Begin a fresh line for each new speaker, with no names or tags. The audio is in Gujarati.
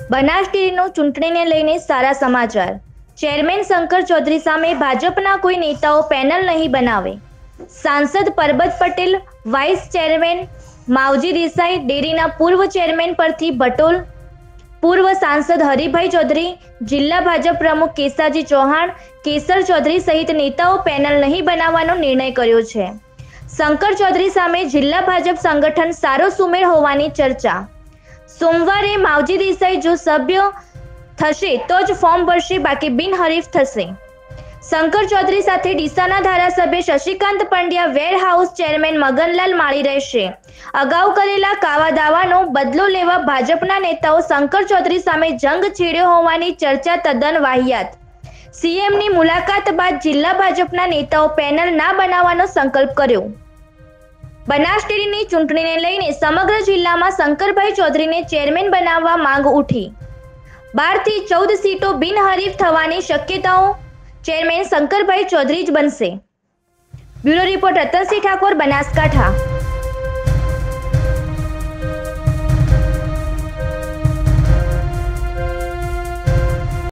બનાસ ડેરીનો ચૂંટણીને લઈને સારા સમાચાર। ચેરમેન શંકર ચૌધરી સામે ભાજપના કોઈ નેતાઓ પેનલ નહીં બનાવે। સાંસદ પરબત પટેલ, વાઇસ ચેરમેન માવજી દેસાઈ, ડેરીના પૂર્વ ચેરમેન પરથી ભટોલ, પૂર્વ સાંસદ હરિભાઈ ચૌધરી, જિલ્લા ભાજપ પ્રમુખ કેસાજી ચૌહાણ, કેસર ચૌધરી સહિત નેતાઓ પેનલ નહીં બનાવવાનો નિર્ણય કર્યો છે। શંકર ચૌધરી સામે જિલ્લા ભાજપ સંગઠન સારો સુમેળ હોવાની ચર્ચા। સોમવારે માવજી દેસાઈ જો સભ્ય થશે તો જ ફોર્મ ભરશે, બાકી બિનહરીફ થશે। શંકર ચૌધરી સાથે ડીસાના ધારાસભ્ય શશિકાંત પંડ્યા, વેરહાઉસ ચેરમેન મગનલાલ માળી રહેશે। અગાઉ કરેલા કાવા દાવાનો બદલો લેવા ભાજપના નેતાઓ શંકર ચૌધરી સામે જંગ છેડ્યો હોવાની ચર્ચા તદ્દન વાહિયાત। સીએમની મુલાકાત બાદ જિલ્લા ભાજપના નેતાઓ પેનલ ના બનાવવાનો સંકલ્પ કર્યો। બનાસ ડેરીની ચૂંટણીને લઈને સમગ્ર જિલ્લામાં શંકરભાઈ ચૌધરીને ચેરમેન બનાવવા માંગ ઉઠી। 12 થી 14 સીટો બિનહરીફ થવાની શક્યતાઓ। ચેરમેન શંકરભાઈ ચૌધરી જ બનશે। Bureau report Ratansinh Thakor, Banaskantha.